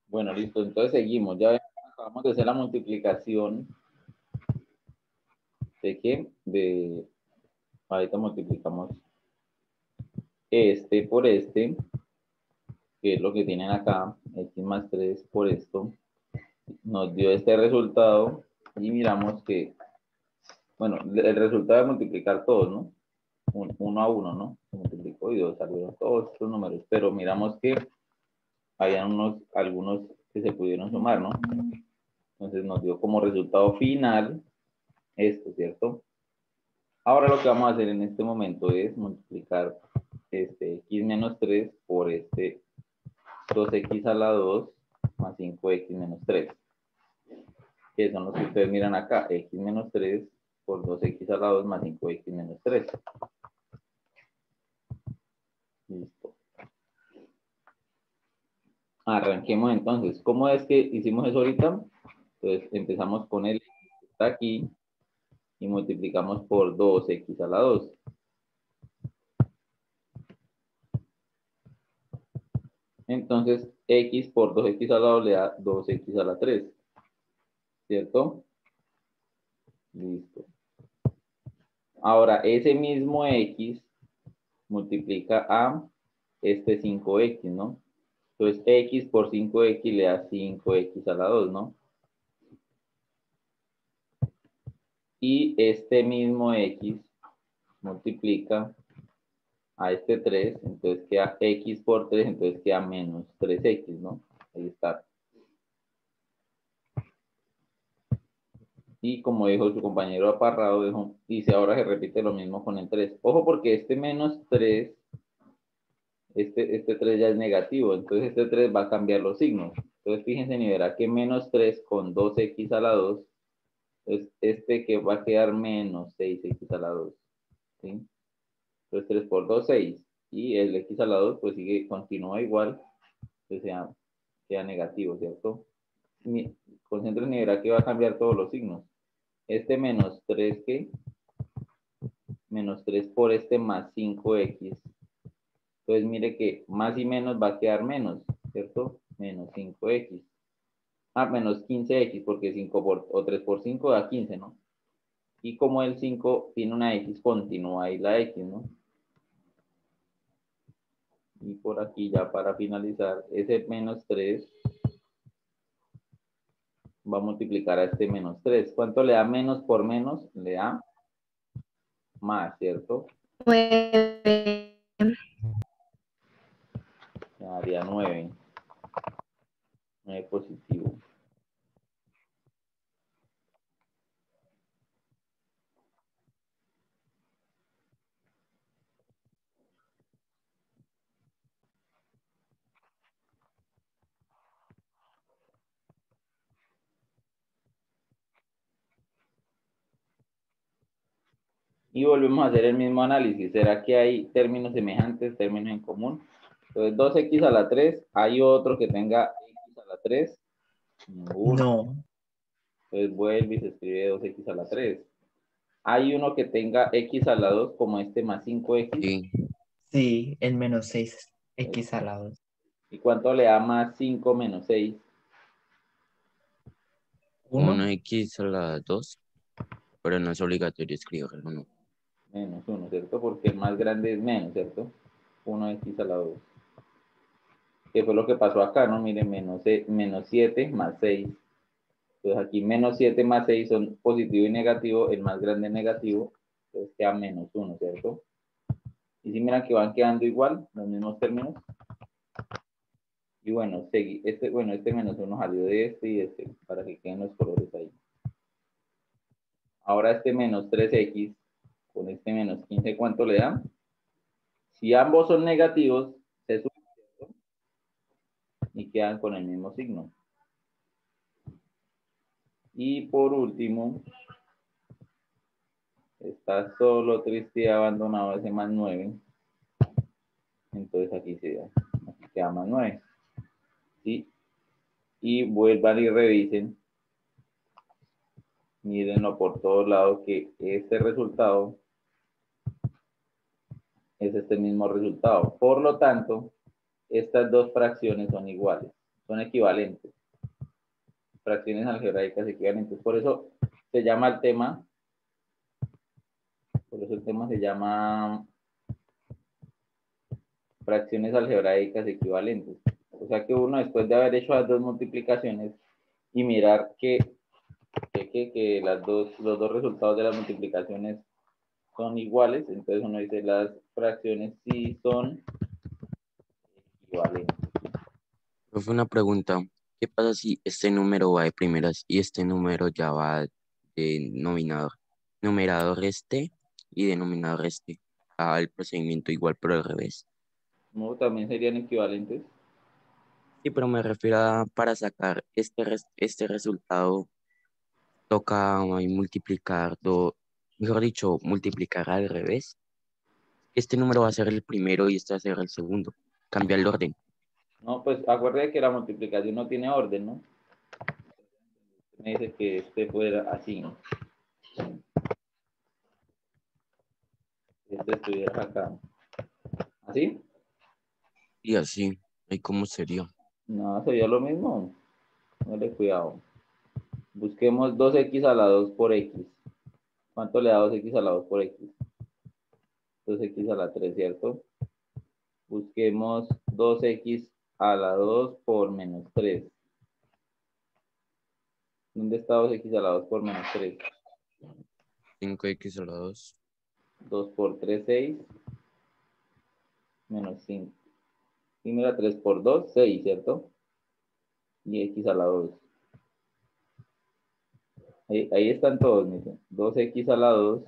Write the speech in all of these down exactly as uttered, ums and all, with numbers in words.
Bueno, listo, entonces seguimos. Ya acabamos de hacer la multiplicación de qué? De, ahorita multiplicamos este por este, que es lo que tienen acá, x más tres por esto, nos dio este resultado y miramos que, bueno, el resultado de multiplicar todos, ¿no? Un, uno a uno, ¿no? Se multiplicó y dos salieron todos estos números, pero miramos que habían unos, algunos que se pudieron sumar, ¿no? Entonces nos dio como resultado final esto, ¿cierto? Ahora lo que vamos a hacer en este momento es multiplicar este x menos tres por este dos x a la dos más cinco x menos tres, que son los que ustedes miran acá, x menos tres por dos x a la dos más cinco x menos tres. Listo. Arranquemos entonces. ¿Cómo es que hicimos eso ahorita? Entonces empezamos con el x que está aquí y multiplicamos por dos x a la dos. Entonces x por dos x a la dos le da dos x a la tres. ¿Cierto? Listo. Ahora, ese mismo x multiplica a este cinco x, ¿no? Entonces, x por cinco x le da cinco x a la dos, ¿no? Y este mismo x multiplica a este tres, entonces queda x por tres, entonces queda menos tres x, ¿no? Ahí está. Y como dijo su compañero Aparrado, dijo, dice ahora se repite lo mismo con el tres. Ojo porque este menos tres, este, este tres ya es negativo, entonces este tres va a cambiar los signos. Entonces fíjense y verá que menos tres con dos x a la dos, es este que va a quedar menos seis x a la dos. ¿Sí? Entonces tres por dos, seis. Y el x a la dos pues sigue, continúa igual, entonces sea, queda negativo, ¿cierto? Concéntrense y verá que va a cambiar todos los signos. Este menos tres, ¿qué? Menos tres por este más cinco x. Entonces mire que más y menos va a quedar menos, ¿cierto? Menos cinco x. Ah, menos quince x, porque cinco por, o tres por cinco da quince, ¿no? Y como el cinco tiene una x, continúa ahí la x, ¿no? Y por aquí ya para finalizar, ese menos tres va a multiplicar a este menos tres. ¿Cuánto le da menos por menos? Le da más, ¿cierto? nueve. Le daría nueve. nueve positivo. Y volvemos a hacer el mismo análisis. ¿Será que hay términos semejantes, términos en común? Entonces, dos x a la tres. ¿Hay otro que tenga x a la tres? Ninguno. No. Entonces, vuelve y se escribe dos x a la tres. ¿Hay uno que tenga x a la dos como este más cinco x? Sí, Sí, el menos seis x a la dos. ¿Y cuánto le da más cinco menos seis? uno. uno x a la dos, pero no es obligatorio escribirlo, no. Menos uno, ¿cierto? Porque el más grande es menos, ¿cierto? uno x a la dos. ¿Qué fue lo que pasó acá, no? Miren, menos, menos siete más seis. Entonces aquí menos siete más seis son positivo y negativo, el más grande es negativo, entonces queda menos uno, ¿cierto? Y si miran que van quedando igual, los mismos términos. Y bueno, seguí, este, bueno, este menos uno salió de este y este, para que queden los colores ahí. Ahora este menos tres x con este menos quince, ¿cuánto le da? Si ambos son negativos, se suman, ¿cierto? Y quedan con el mismo signo. Y por último, está solo, triste y abandonado ese más nueve. Entonces aquí se da, aquí queda más nueve. ¿Sí? Y vuelvan y revisen. Mírenlo por todos lados que este resultado es este mismo resultado. Por lo tanto, estas dos fracciones son iguales. son equivalentes. Fracciones algebraicas equivalentes. Por eso se llama el tema, por eso el tema se llama fracciones algebraicas equivalentes. O sea que uno, después de haber hecho las dos multiplicaciones y mirar que, que, que, que las dos, los dos resultados de las multiplicaciones son iguales, entonces uno dice las fracciones sí son equivalentes. Profe, una pregunta. ¿Qué pasa si este número va de primeras y este número ya va de denominador? Numerador este y denominador este. Ah, el procedimiento igual, pero al revés. ¿No? También serían equivalentes. Sí, pero me refiero a para sacar este, res- este resultado, toca ahí multiplicar, do, mejor dicho, multiplicar al revés. Este número va a ser el primero y este va a ser el segundo. Cambia el orden. No, pues acuérdate que la multiplicación no tiene orden, ¿no? Me dice que este fuera así, ¿no? Este estuviera acá. ¿Así? Y así, ¿y cómo sería? No, sería lo mismo. Dale cuidado. Busquemos dos equis a la dos por x. ¿Cuánto le da dos equis a la dos por x? dos equis a la tres, ¿cierto? Busquemos dos equis a la dos por menos tres. ¿Dónde está dos equis a la dos por menos tres? cinco equis a la dos. dos por tres, seis. Menos cinco. Y mira, tres por dos, seis, ¿cierto? Y x a la dos. Ahí, ahí están todos, miren. dos equis a la dos.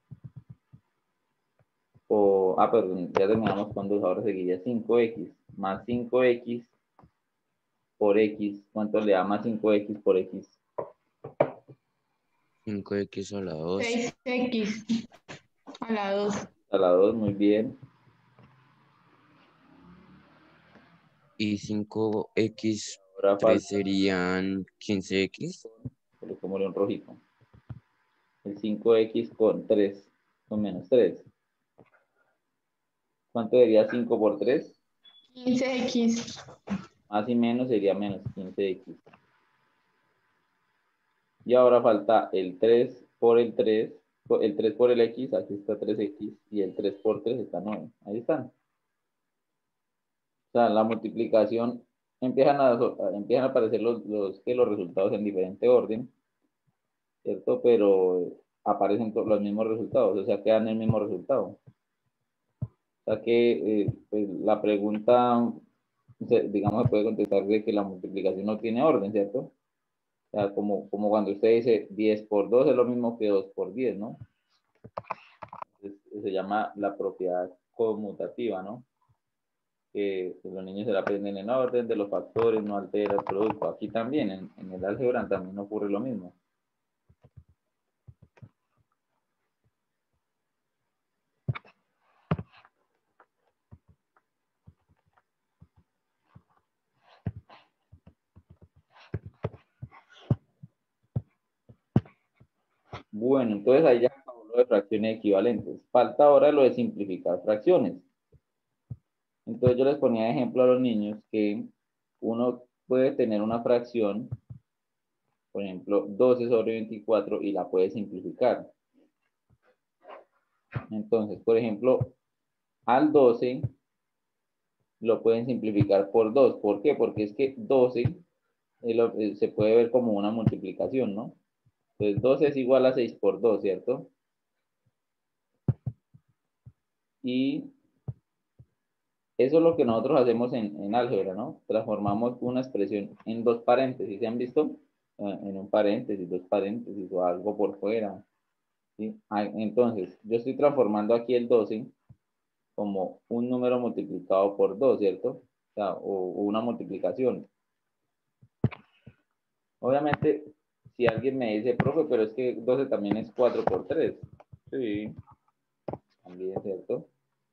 O, ah, perdón, ya terminamos con dos, ahora seguiría cinco equis. Más cinco equis por x. ¿Cuánto le da más cinco equis por x? cinco equis a la dos. seis equis a la dos. A la dos, muy bien. Y cinco equis Ahora tres falta, serían quince equis. le pongo un rojito. El cinco equis con tres, con menos tres. ¿Cuánto sería cinco por tres? quince equis. Más y menos sería menos quince equis. Y ahora falta el tres por el tres, el tres por el x, aquí está tres equis, y el tres por tres está nueve. Ahí están. O sea, la multiplicación, empiezan a, empiezan a aparecer los, los, que los resultados en diferente orden, ¿cierto? Pero aparecen los mismos resultados, o sea, quedan el mismo resultado. O sea que eh, pues, la pregunta, digamos, se puede contestar de que la multiplicación no tiene orden, ¿cierto? O sea, como, como cuando usted dice diez por dos es lo mismo que dos por diez, ¿no? Entonces, se llama la propiedad conmutativa, ¿no? Que, que los niños se la aprenden en orden de los factores, no altera el producto. Aquí también, en, en el álgebra también ocurre lo mismo. Bueno, entonces ahí ya acabó lo de fracciones equivalentes. Falta ahora lo de simplificar fracciones. Entonces yo les ponía de ejemplo a los niños que uno puede tener una fracción, por ejemplo, doce sobre veinticuatro, y la puede simplificar. Entonces, por ejemplo, al doce lo pueden simplificar por dos. ¿Por qué? Porque es que doce se puede ver como una multiplicación, ¿no? Entonces doce es igual a seis por dos, ¿cierto? Y eso es lo que nosotros hacemos en, en álgebra, ¿no? Transformamos una expresión en dos paréntesis, ¿se han visto? En un paréntesis, dos paréntesis o algo por fuera. ¿Sí? Entonces, yo estoy transformando aquí el doce como un número multiplicado por dos, ¿cierto? O sea, o, o una multiplicación. Obviamente, si alguien me dice, profe, pero es que doce también es cuatro por tres. Sí, también, ¿cierto?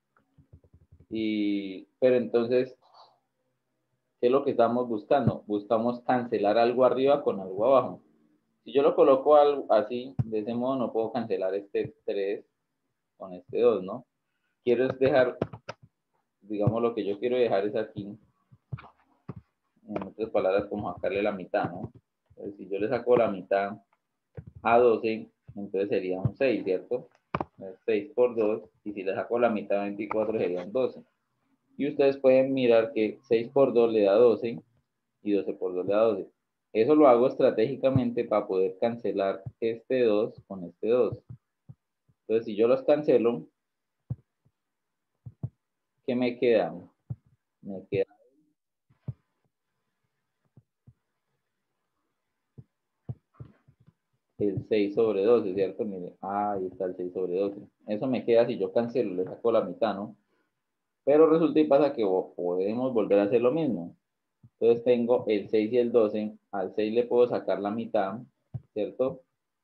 Y, pero entonces, ¿qué es lo que estamos buscando? Buscamos cancelar algo arriba con algo abajo. Si yo lo coloco algo así, de ese modo no puedo cancelar este tres con este dos, ¿no? Quiero es dejar, digamos, lo que yo quiero dejar es aquí, En otras palabras, como sacarle la mitad, ¿no? Entonces, si yo le saco la mitad a doce, entonces sería un seis, ¿cierto? Entonces, seis por dos, y si le saco la mitad a veinticuatro serían doce. Y ustedes pueden mirar que seis por dos le da doce, y doce por dos le da doce. Eso lo hago estratégicamente para poder cancelar este dos con este dos. Entonces, si yo los cancelo, ¿qué me queda? Me queda el seis sobre doce, ¿cierto? Mire, ah, ahí está el seis sobre doce. Eso me queda si yo cancelo, le saco la mitad, ¿no? Pero resulta y pasa que podemos volver a hacer lo mismo. Entonces tengo el seis y el doce. Al seis le puedo sacar la mitad, ¿cierto?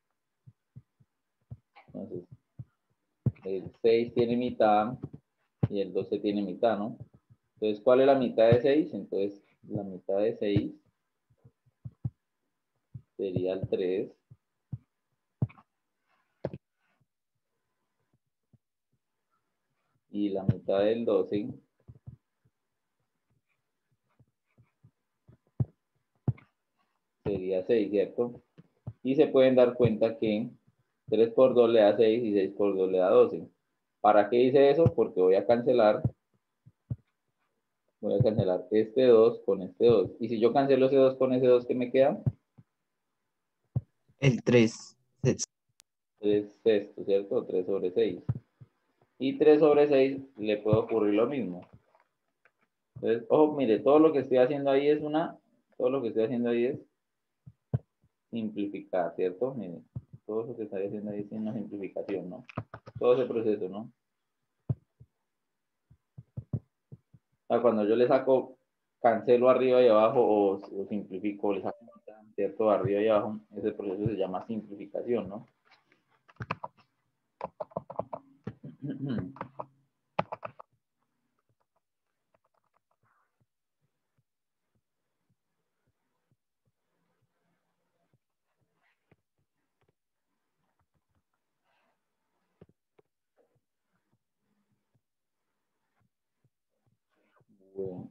Entonces, el seis tiene mitad y el doce tiene mitad, ¿no? Entonces, ¿cuál es la mitad de seis? Entonces, la mitad de seis sería el tres. Y la mitad del doce sería seis, ¿cierto? Y se pueden dar cuenta que tres por dos le da seis y seis por dos le da doce. ¿Para qué hice eso? Porque voy a cancelar, voy a cancelar este dos con este dos. Y si yo cancelo ese dos con ese dos, ¿qué me queda? El tres. tres sextos, ¿cierto? tres sobre seis. Y tres sobre seis le puede ocurrir lo mismo. Entonces, ojo, mire, todo lo que estoy haciendo ahí es una, todo lo que estoy haciendo ahí es simplificar, ¿cierto? Mire, todo lo que estoy haciendo ahí es una simplificación, ¿no? Todo ese proceso, ¿no? O sea, cuando yo le saco, cancelo arriba y abajo o, o simplifico, le saco, ¿cierto? Arriba y abajo, ese proceso se llama simplificación, ¿no? Bueno.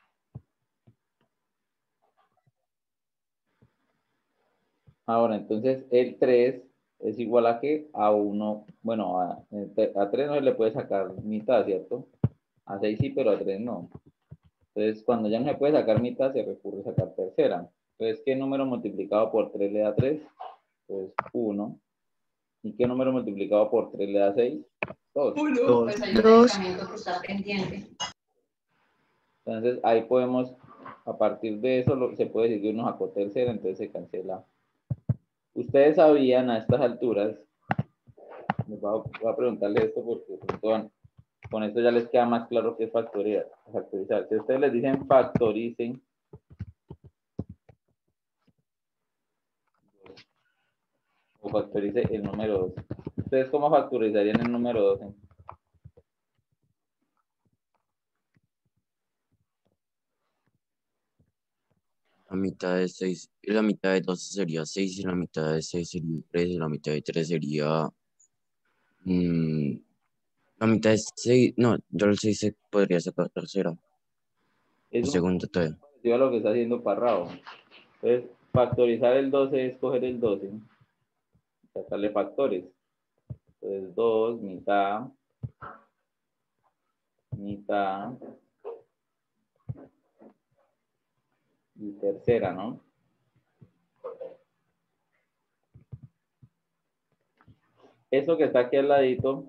Ahora, entonces, el tres es igual a qué? A uno, bueno, a, a tres no se le puede sacar mitad, ¿cierto? A seis sí, pero a tres no. Entonces, cuando ya no se puede sacar mitad, se recurre a sacar tercera. Entonces, ¿qué número multiplicado por tres le da tres? Pues uno. ¿Y qué número multiplicado por tres le da seis? dos. Dos. Pues hay un medicamento que está pendiente. Entonces, ahí podemos, a partir de eso, lo, se puede decir que uno sacó tercera, entonces se cancela. Ustedes sabían a estas alturas, les voy a, voy a preguntarle esto porque con, con esto ya les queda más claro qué es factorizar. factorizar. Si ustedes les dicen factoricen, o factorice el número dos. ¿Ustedes cómo factorizarían el número doce? La mitad de seis, y la mitad de doce sería seis, y la mitad de seis sería tres, y la mitad de tres sería... mm, la mitad de seis, no, yo el seis se podría sacar tercera, o Es un segunda todavía. parecido a lo que está haciendo Parrao. Entonces, factorizar el doce es coger el doce, sacarle factores. Entonces, dos, mitad, mitad, y tercera, ¿no? Eso que está aquí al ladito,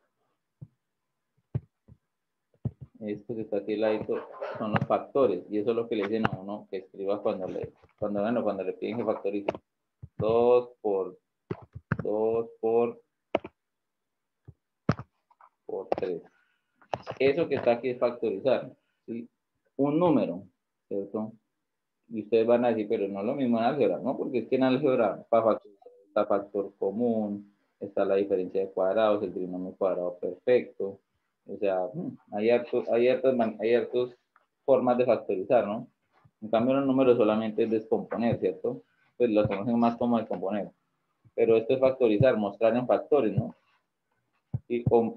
esto que está aquí al ladito, son los factores, y eso es lo que le dicen a uno que escriba cuando le, cuando, bueno, cuando le piden que factorice. dos por, dos por, por tres. Eso que está aquí es factorizar, ¿sí? Un número, ¿cierto? Y ustedes van a decir, pero no es lo mismo en álgebra, ¿no? Porque es que en álgebra, para factorizar, está factor común, está la diferencia de cuadrados, el trinomio cuadrado perfecto. O sea, hay hartos, hay hartas, hay hartas formas de factorizar, ¿no? En cambio, los números solamente es descomponer, ¿cierto? Pues lo conocen más como descomponer. Pero esto es factorizar, mostrar en factores, ¿no? Y con...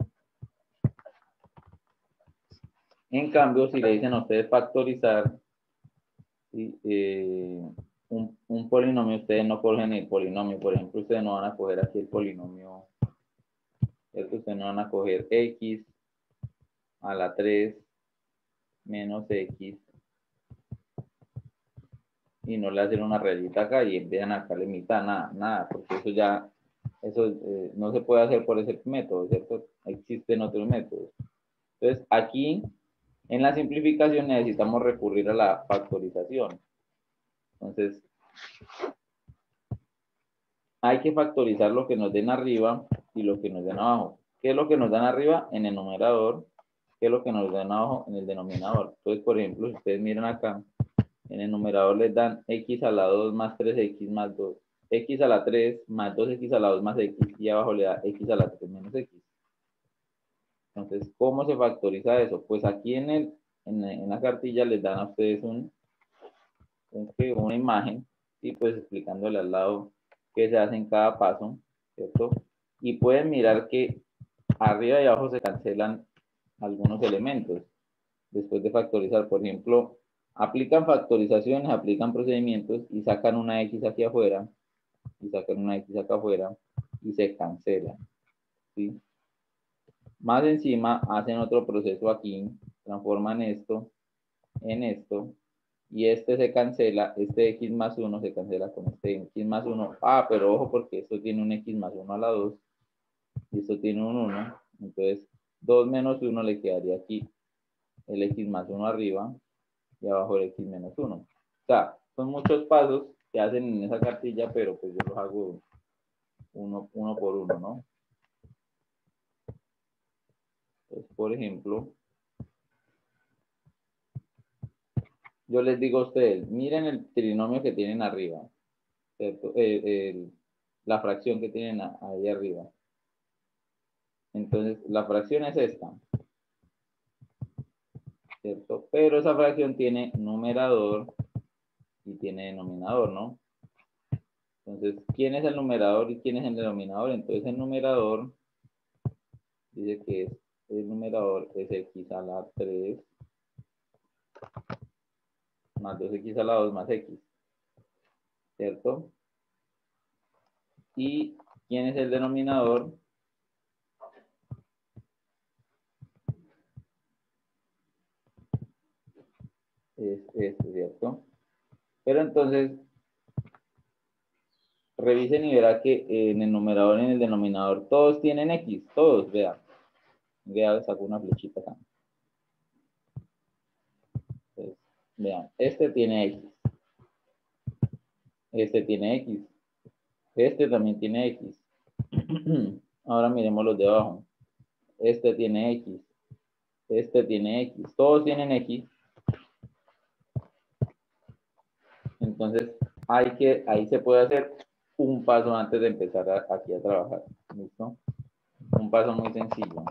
En cambio, si le dicen a ustedes factorizar, ¿sí? Eh, un, un polinomio, ustedes no cogen el polinomio, por ejemplo, ustedes no van a coger aquí el polinomio, ¿cierto? Ustedes no van a coger x a la tres menos x y no le hacen una rayita acá y empiezan acá la mitad, nada, nada, porque eso ya, eso eh, no se puede hacer por ese método, ¿cierto? Existen otros métodos. Entonces, aquí, en la simplificación necesitamos recurrir a la factorización. Entonces, hay que factorizar lo que nos den arriba y lo que nos den abajo. ¿Qué es lo que nos dan arriba? En el numerador. ¿Qué es lo que nos dan abajo? En el denominador. Entonces, por ejemplo, si ustedes miran acá, en el numerador les dan x a la dos más tres x más dos. X a la tres más dos x a la dos más x. Y abajo le da x a la tres menos x. Entonces, ¿cómo se factoriza eso? Pues aquí en, el, en, en la cartilla les dan a ustedes un, un, una imagen, y pues explicándole al lado qué se hace en cada paso, ¿cierto? Y pueden mirar que arriba y abajo se cancelan algunos elementos después de factorizar. Por ejemplo, aplican factorizaciones, aplican procedimientos y sacan una x aquí afuera y sacan una x acá afuera y se cancelan, ¿sí? Más encima hacen otro proceso aquí, transforman esto en esto y este se cancela, este x más uno se cancela con este x más uno. Ah, pero ojo porque esto tiene un x más uno a la dos y esto tiene un uno, entonces dos menos uno le quedaría aquí el x más uno arriba y abajo el x menos uno. O sea, son muchos pasos que hacen en esa cartilla, pero pues yo los hago uno, uno por uno, ¿no? Entonces, por ejemplo, yo les digo a ustedes, miren el trinomio que tienen arriba, ¿cierto? Eh, el, la fracción que tienen ahí arriba. Entonces, la fracción es esta, ¿cierto? Pero esa fracción tiene numerador y tiene denominador, ¿no? Entonces, ¿quién es el numerador y quién es el denominador? Entonces, el numerador dice que es, el numerador es x a la tres más dos x a la dos más x, ¿cierto? ¿Y quién es el denominador? Es este, ¿cierto? Pero entonces, revisen y verá que en el numerador y en el denominador todos tienen x, todos, vean. Vean, saco una flechita acá. Entonces, vean, este tiene x. Este tiene x. Este también tiene x. Ahora miremos los de abajo. Este tiene x. Este tiene x. Todos tienen x. Entonces, hay que, ahí se puede hacer un paso antes de empezar a, aquí a trabajar. ¿Listo? Un paso muy sencillo.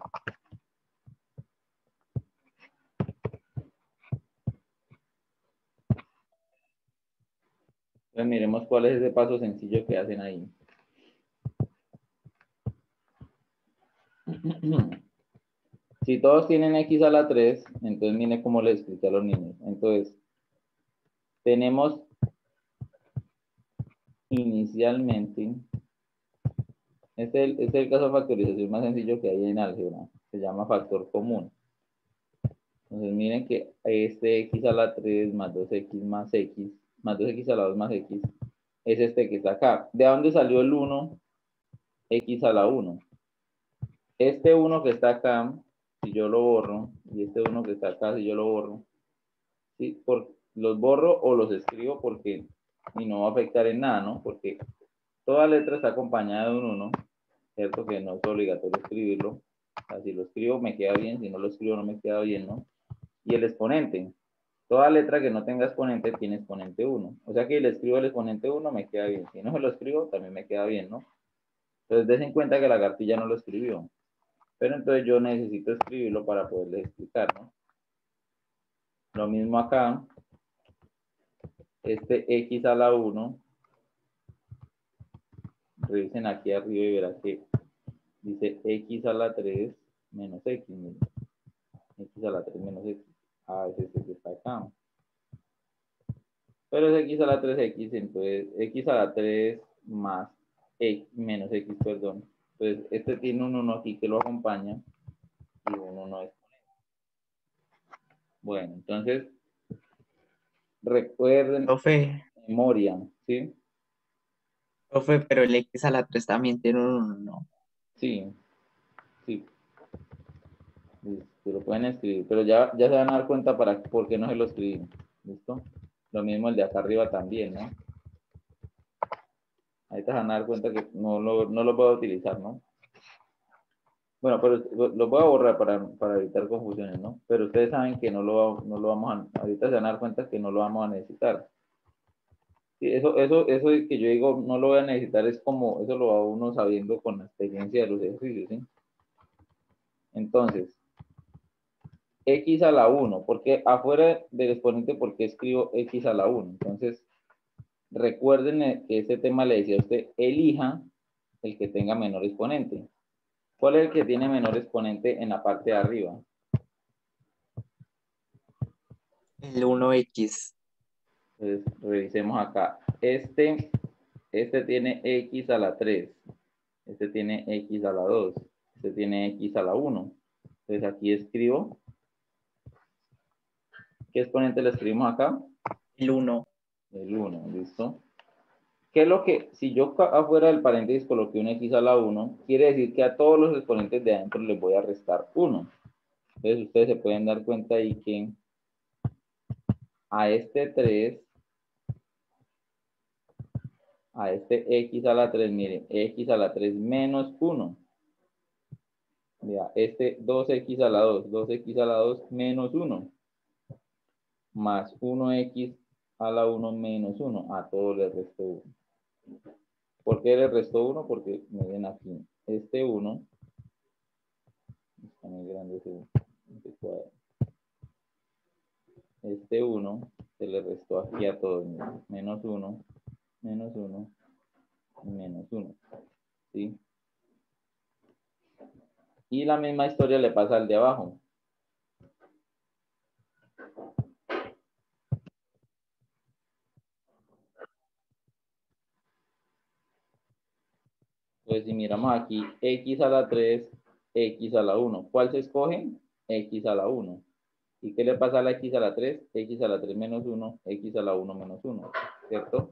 Entonces, miremos cuál es ese paso sencillo que hacen ahí. Si todos tienen x a la tres, entonces miren cómo les expliqué a los niños. Entonces, tenemos inicialmente, este es el, este es el caso de factorización más sencillo que hay en álgebra, se llama factor común. Entonces miren que este x a la tres más dos x más x, más dos x a la dos más x, es este que está acá. ¿De dónde salió el uno? X a la uno. Este uno que está acá, si yo lo borro, y este uno que está acá, si yo lo borro, ¿sí? Por, los borro o los escribo porque, y no va a afectar en nada, ¿no? Porque toda letra está acompañada de un uno, ¿cierto? Que no es obligatorio escribirlo. O sea, si lo escribo me queda bien, si no lo escribo no me queda bien, ¿no? Y el exponente. Toda letra que no tenga exponente tiene exponente uno. O sea que si le escribo el exponente uno me queda bien. Si no se lo escribo también me queda bien, ¿no? Entonces des en cuenta que la cartilla no lo escribió. Pero entonces yo necesito escribirlo para poderles explicar, ¿no? Lo mismo acá. Este x a la uno. Revisen aquí arriba y verán que dice x a la tres menos x. Miren. X a la tres menos x. Ah, es este que está acá. Pero es x a la tres x, entonces x a la tres más x, menos x, perdón. Entonces, este tiene un uno aquí que lo acompaña y un uno es. Bueno, entonces, recuerden, Profe, memoria, ¿sí? profe, pero el X a la tres también tiene un uno, ¿no? Sí, sí. Se lo pueden escribir, pero ya, ya se van a dar cuenta para por qué no se lo escriben. ¿Listo? Lo mismo el de acá arriba también, ¿no? Ahí te van a dar cuenta que no lo, no lo puedo utilizar, ¿no? Bueno, pero lo voy a borrar para, para evitar confusiones, ¿no? Pero ustedes saben que no lo, no lo vamos a, ahorita se van a dar cuenta que no lo vamos a necesitar. Sí, eso, eso, eso de que yo digo no lo voy a necesitar es como, eso lo va uno sabiendo con la experiencia de los ejercicios, ¿sí? Entonces, x a la uno, porque afuera del exponente, ¿por qué escribo x a la uno? Entonces, recuerden que este tema le decía a usted, elija el que tenga menor exponente. ¿Cuál es el que tiene menor exponente en la parte de arriba? El uno X. Entonces, revisemos acá. Este, este tiene x a la tres. Este tiene x a la dos. Este tiene x a la uno. Entonces, aquí escribo. ¿Qué exponente le escribimos acá? El uno. El uno, ¿listo? ¿Qué es lo que, si yo afuera del paréntesis coloqué un x a la uno, quiere decir que a todos los exponentes de adentro les voy a restar uno. Entonces, ustedes se pueden dar cuenta ahí que a este tres, a este x a la tres, miren, x a la tres menos uno. Mira, este dos x a la dos, dos x a la dos menos uno. Más uno x a la uno menos uno. A todo le resto uno. ¿Por qué le resto uno? Porque miren aquí, este uno, está muy grande ese uno, este cuadro. Este uno se le restó aquí a todos, miren, menos uno, menos uno, y menos uno, ¿sí? Y la misma historia le pasa al de abajo. Entonces, si miramos aquí, x a la tres, x a la uno. ¿Cuál se escoge? X a la uno. ¿Y qué le pasa a la x a la tres? X a la tres menos uno, x a la uno menos uno, ¿cierto?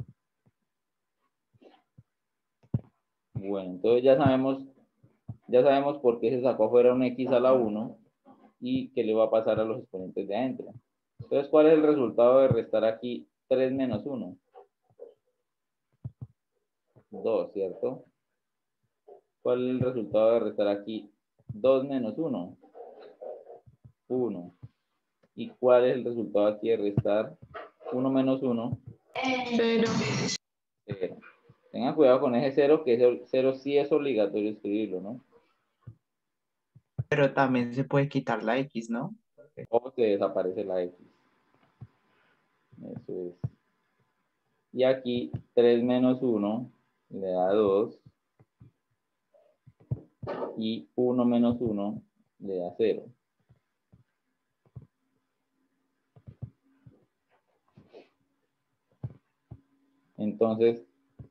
Bueno, entonces ya sabemos, ya sabemos por qué se sacó afuera un x a la uno y qué le va a pasar a los exponentes de adentro. Entonces, ¿cuál es el resultado de restar aquí tres menos uno? dos, ¿cierto? ¿Cuál es el resultado de restar aquí dos menos uno? uno. ¿Y cuál es el resultado aquí de restar uno menos uno? Cero. cero. Tengan cuidado con ese cero, que ese cero sí es obligatorio escribirlo, ¿no? Pero también se puede quitar la X, ¿no? O se desaparece la x. Eso es. Y aquí tres menos uno le da dos. Y uno menos uno le da cero. Entonces,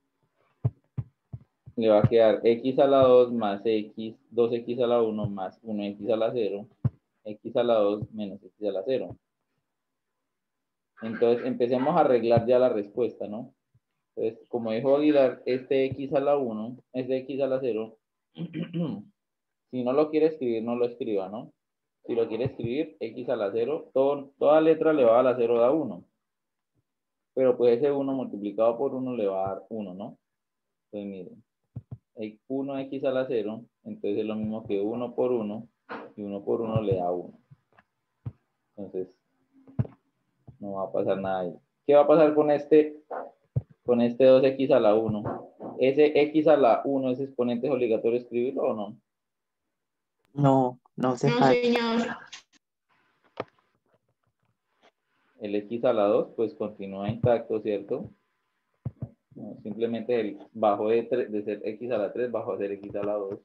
le va a quedar x a la dos más x, dos x a la uno más uno x a la cero, x a la dos menos x a la cero. Entonces, empecemos a arreglar ya la respuesta, ¿no? Entonces, como dijo Aguilar, este x a la uno, este x a la cero, si no lo quiere escribir, no lo escriba, ¿no? Si lo quiere escribir, x a la cero, todo, toda letra le va a la cero da uno. Pero pues ese uno multiplicado por uno le va a dar uno, ¿no? Entonces, miren. uno x a la cero, entonces es lo mismo que uno por uno, y uno por uno le da uno. Entonces, no va a pasar nada ahí. ¿Qué va a pasar con este, con este dos x a la uno? ¿Ese x a la uno, ese exponente es obligatorio escribirlo o no? No, no se No, falta. señor. El x a la dos, pues continúa intacto, ¿cierto? No, simplemente el, bajó de, de ser x a la tres, bajó a ser x a la dos.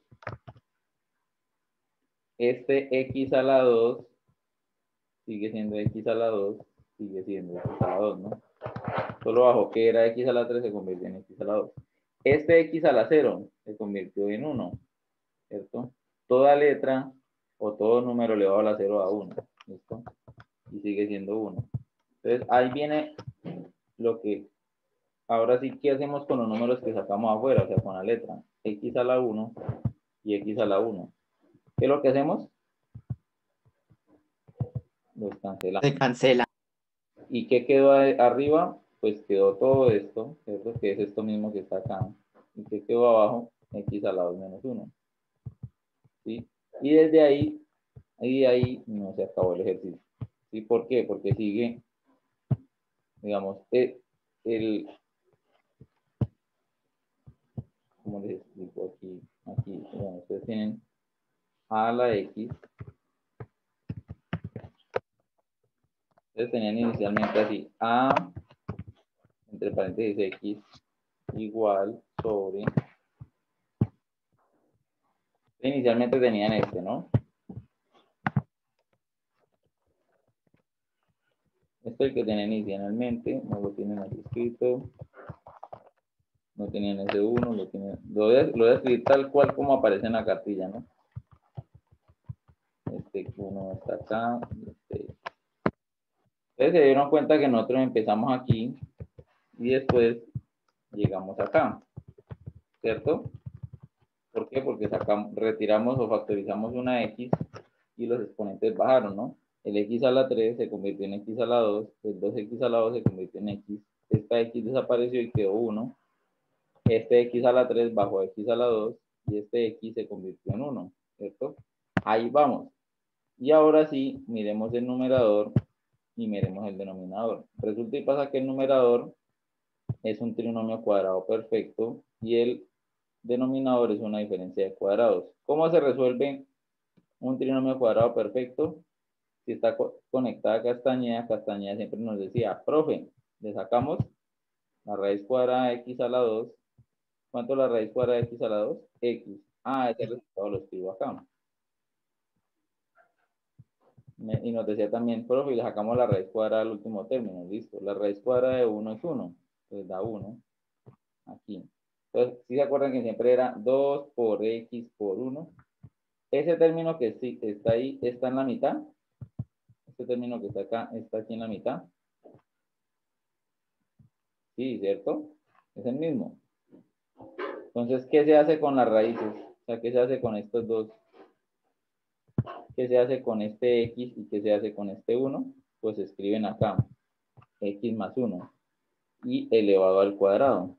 Este x a la dos sigue siendo x a la dos, sigue siendo x a la dos, ¿no? Solo bajó que era x a la tres, se convirtió en x a la dos. Este x a la cero se convirtió en uno, ¿cierto? Toda letra o todo número elevado a la cero a uno, ¿listo? Y sigue siendo uno. Entonces, ahí viene lo que, ahora sí, ¿qué hacemos con los números que sacamos afuera? O sea, con la letra, x a la uno y x a la uno. ¿Qué es lo que hacemos? Los cancelamos. Se cancela. ¿Y qué quedó ahí arriba? Pues quedó todo esto, ¿cierto? Que es esto mismo que está acá. ¿Y qué quedó abajo? X a la dos menos uno. ¿Sí? Y desde ahí, y ahí no se acabó el ejercicio. ¿Sí? ¿Por qué? Porque sigue, digamos, el, el ¿cómo les explico aquí? Aquí, bueno, ustedes tienen a la x. Ustedes tenían inicialmente así, a, entre paréntesis, x, igual sobre. Inicialmente tenían este, ¿no? Esto es el que tenían inicialmente, no lo tienen aquí escrito. No tenían ese uno, lo tienen. Lo voy, a, lo voy a escribir tal cual como aparece en la cartilla, ¿no? Este uno está acá. Este. Ustedes se dieron cuenta que nosotros empezamos aquí y después llegamos acá, ¿cierto? ¿Por qué? Porque sacamos, retiramos o factorizamos una x y los exponentes bajaron, ¿no? El x a la tres se convirtió en x a la dos, el dos x a la dos se convirtió en x, esta x desapareció y quedó uno, este x a la tres bajó a x a la dos y este x se convirtió en uno, ¿cierto? Ahí vamos. Y ahora sí, miremos el numerador y miremos el denominador. Resulta y pasa que el numerador es un trinomio cuadrado perfecto y el denominador es una diferencia de cuadrados. ¿Cómo se resuelve un trinomio cuadrado perfecto? Si está co conectada a Castañeda, Castañeda siempre nos decía, profe, le sacamos la raíz cuadrada de x a la dos. ¿Cuánto es la raíz cuadrada de x a la dos? X. Ah, ese resultado lo escribo acá. Me, y nos decía también, profe, y le sacamos la raíz cuadrada al último término. Listo. La raíz cuadrada de uno es uno. Entonces da uno. Aquí. Entonces, si se acuerdan que siempre era dos por x por uno. Ese término que sí está ahí, está en la mitad. Este término que está acá, está aquí en la mitad. Sí, ¿cierto? Es el mismo. Entonces, ¿qué se hace con las raíces? O sea, ¿qué se hace con estos dos? ¿Qué se hace con este x y qué se hace con este uno? Pues escriben acá, x más uno y elevado al cuadrado.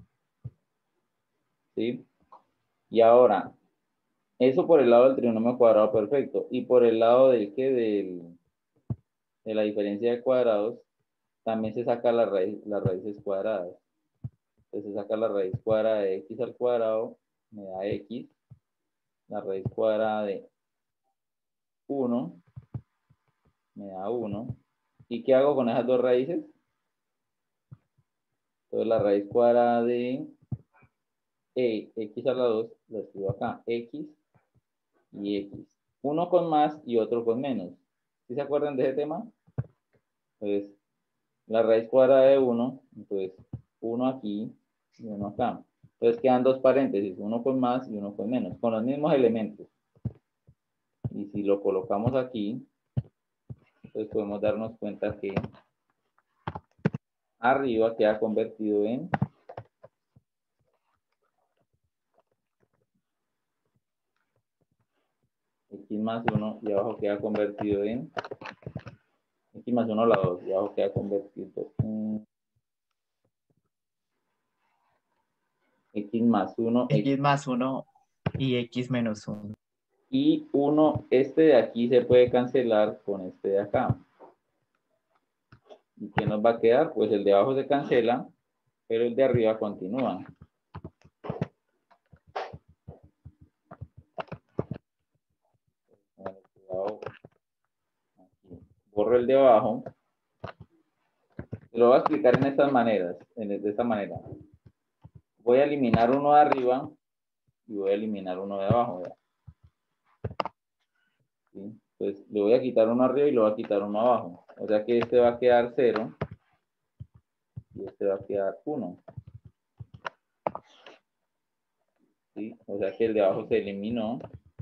¿Sí? Y ahora, eso por el lado del trinomio cuadrado perfecto. Y por el lado del que del, de la diferencia de cuadrados, también se saca la raíz, las raíces cuadradas. Entonces se saca la raíz cuadrada de x al cuadrado, me da x. La raíz cuadrada de uno, me da uno. ¿Y qué hago con esas dos raíces? Entonces la raíz cuadrada de e, x a la dos, la escribo acá, x y x. Uno con más y otro con menos. ¿Sí se acuerdan de ese tema? Entonces, la raíz cuadrada de uno, entonces uno aquí y uno acá. Entonces quedan dos paréntesis, uno con más y uno con menos, con los mismos elementos. Y si lo colocamos aquí, entonces podemos darnos cuenta que arriba queda convertido en x más uno y abajo queda convertido en x más uno a la dos y abajo queda convertido en x más uno, X más uno y X menos uno. y uno, este de aquí se puede cancelar con este de acá. ¿Y qué nos va a quedar? Pues el de abajo se cancela, pero el de arriba continúa. Borro el de abajo. Lo voy a explicar en estas maneras, en, de esta manera. Voy a eliminar uno de arriba y voy a eliminar uno de abajo. ¿Sí? Entonces le voy a quitar uno arriba y le voy a quitar uno abajo. O sea que este va a quedar cero. y este va a quedar uno. ¿Sí? O sea que el de abajo se eliminó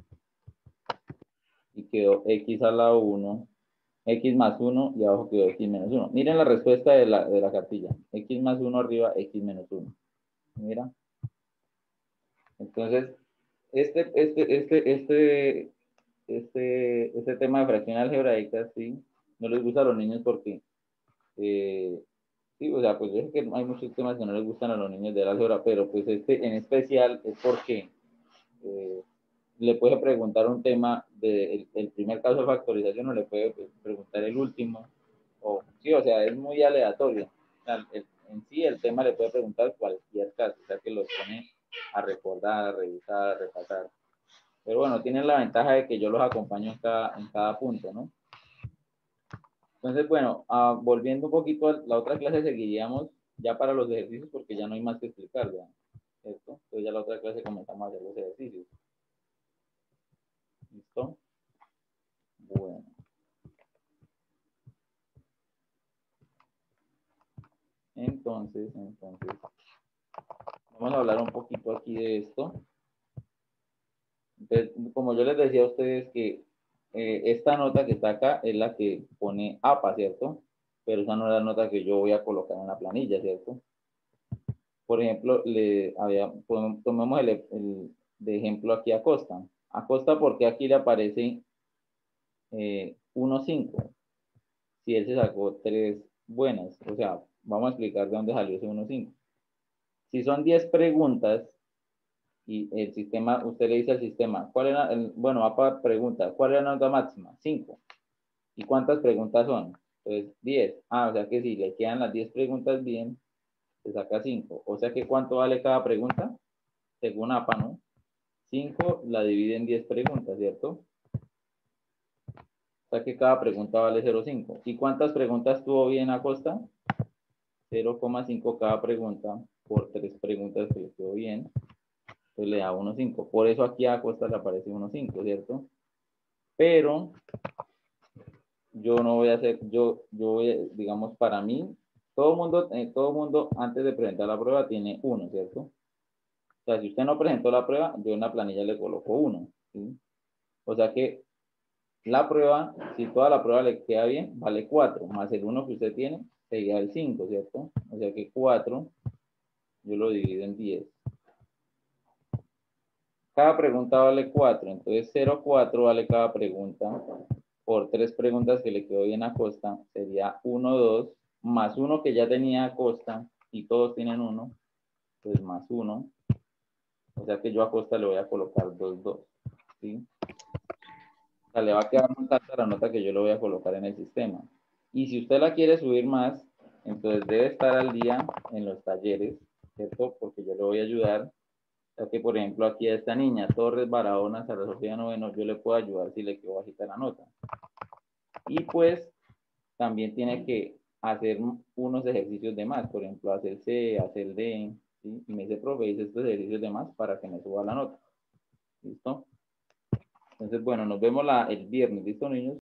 y quedó x a la uno, x más uno y abajo quedó x menos uno. Miren la respuesta de la, de la cartilla. X más uno arriba, x menos uno. Mira. Entonces, este, este, este, este, este, este tema de fracción algebraica, sí, no les gusta a los niños porque, eh, sí, o sea, pues yo sé que hay muchos temas que no les gustan a los niños de la álgebra, pero pues este en especial es porque eh, le puede preguntar un tema del de, el primer caso de factorización o le puede preguntar el último, o sí, o sea, es muy aleatorio. O sea, el, en sí el tema le puede preguntar cualquier caso, o sea que los pone a recordar, a revisar, a repasar. Pero bueno, tienen la ventaja de que yo los acompaño en cada, en cada punto, ¿no? Entonces, bueno, uh, volviendo un poquito a la otra clase, seguiríamos ya para los ejercicios porque ya no hay más que explicar, ¿verdad? ¿Cierto? Entonces ya la otra clase comenzamos a hacer los ejercicios. ¿Listo? Bueno. Entonces, entonces, vamos a hablar un poquito aquí de esto. Entonces, como yo les decía a ustedes que eh, esta nota que está acá es la que pone A P A, ¿cierto? Pero esa no es la nota que yo voy a colocar en la planilla, ¿cierto? Por ejemplo, le había, tomemos el, el de ejemplo aquí a Costa. A Costa porque aquí le aparece eh, uno cinco. Si él se sacó tres buenas. O sea, vamos a explicar de dónde salió ese uno cinco. Si son diez preguntas y el sistema, usted le dice al sistema, ¿cuál era el, bueno, A P A pregunta, ¿cuál era la nota máxima? cinco. ¿Y cuántas preguntas son? Entonces, diez. Ah, o sea que si le quedan las diez preguntas bien, se saca cinco. O sea que ¿cuánto vale cada pregunta? Según A P A, ¿no? cinco la divide en diez preguntas, ¿cierto? O sea que cada pregunta vale cero coma cinco. ¿Y cuántas preguntas tuvo bien Acosta? cero coma cinco cada pregunta por tres preguntas que le quedó bien. Entonces le da uno coma cinco. Por eso aquí a Acosta le aparece uno coma cinco, ¿cierto? Pero yo no voy a hacer, yo, yo voy a, digamos, para mí, todo mundo, eh, todo mundo antes de presentar la prueba tiene uno, ¿cierto? O sea, si usted no presentó la prueba, yo en la planilla le coloco uno, ¿sí? O sea que la prueba, si toda la prueba le queda bien, vale cuatro, más el uno que usted tiene, sería el cinco, ¿cierto? O sea que cuatro, yo lo divido en diez. Cada pregunta vale cuatro, entonces cero coma cuatro vale cada pregunta. Por tres preguntas que le quedó bien a Costa, sería uno, dos, más uno que ya tenía a Costa, y todos tienen uno, pues más uno. O sea que yo a Costa le voy a colocar dos, dos, ¿sí? O sea, le va a quedar más alta la nota que yo le voy a colocar en el sistema. Y si usted la quiere subir más, entonces debe estar al día en los talleres, ¿cierto? Porque yo le voy a ayudar. O sea que, por ejemplo, aquí a esta niña, Torres Barahona, Sara Sofía Noveno, yo le puedo ayudar si le quedó bajita la nota. Y pues, también tiene que hacer unos ejercicios de más, por ejemplo, hacer C, hacer D, ¿sí? Y me dice, profe, hice estos ejercicios de más para que me suba la nota. ¿Listo? Entonces, bueno, nos vemos la, el viernes, ¿listo, niños?